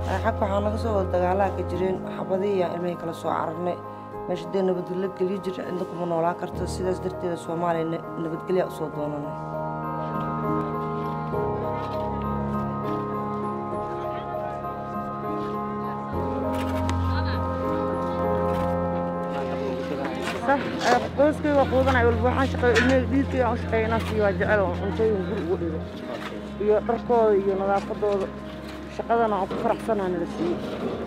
حق وحنا كسو دغالا كجيرين حبدي يا ilmahay kala soo cararnay meesha dee nabadgelyo gali jir indku ma noolaa karto sidaas darteed Soomaaliya nabadgelyo u soo doonanay qoyskii waa quudanay waxaan shaqay ilmahay dhiigii aan shaqeynaa si waa jecel cuntooyin guriga u dhigo iyo dharkooda iyo nadaafadooda shaqadana aan ku faraxsanahay la siiyay